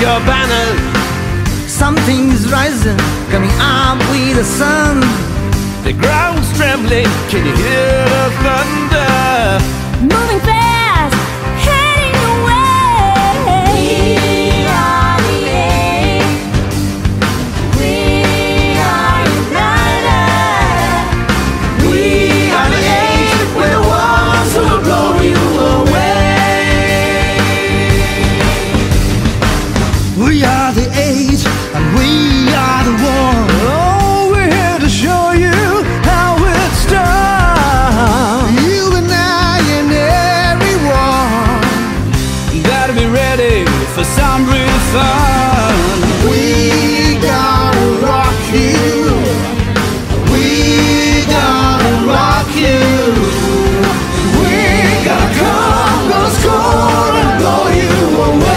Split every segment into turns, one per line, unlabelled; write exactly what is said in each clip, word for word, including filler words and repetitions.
your banners.
Something's rising, coming up with the sun.
The ground's trembling, can you hear the thunder?
Moving fast, heading away. We are the eight. We are united.
We are the eight. We're the ones who will blow you away. We are the eight, and we are the one.
Oh, we're here to show you how it's done.
You and I and everyone.
Gotta be ready for some real fun.
We gonna rock you. We gonna rock you. We gonna come, gonna score and blow you away.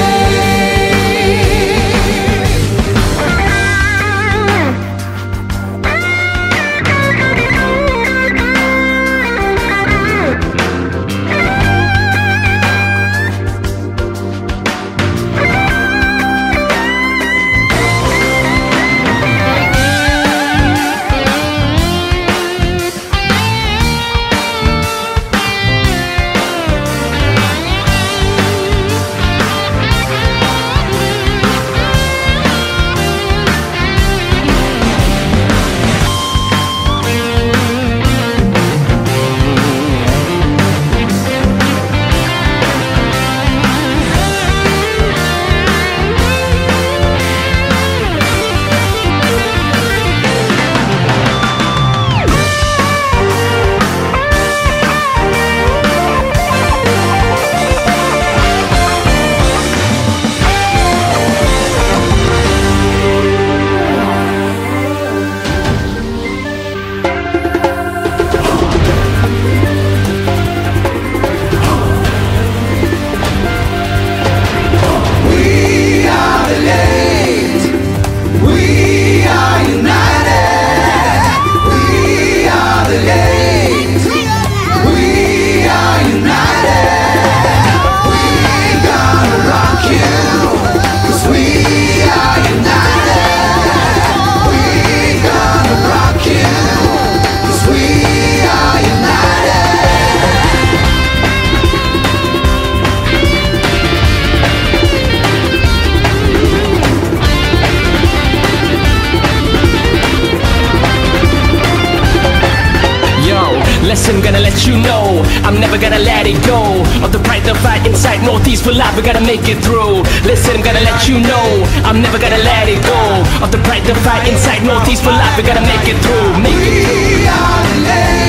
Listen, gonna let you know I'm never gonna let it go. Of the pride, the fight inside Northeast for life, we gotta make it through. Listen, gonna let you know I'm never gonna let it go. Of the pride, the fight inside Northeast for life, we gotta make it through. Make it through.
We are the